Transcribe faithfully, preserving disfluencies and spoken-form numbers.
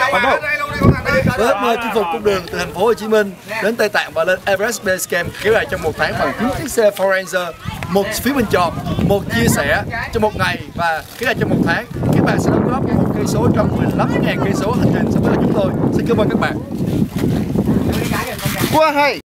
Bắn độ. Với ước mơ chinh phục cung đường từ thành phố Hồ Chí Minh đến Tây Tạng và lên Everest Base Camp kéo dài trong một tháng bằng chín chiếc xe Ford Ranger, một phiếu bình chọn, một chia sẻ trong một ngày và kéo dài trong một tháng. Các bạn sẽ đóng góp một cây số trong mười lăm nghìn cây số hành trình sắp tới là chúng tôi. Xin cảm ơn các bạn. Quá hay.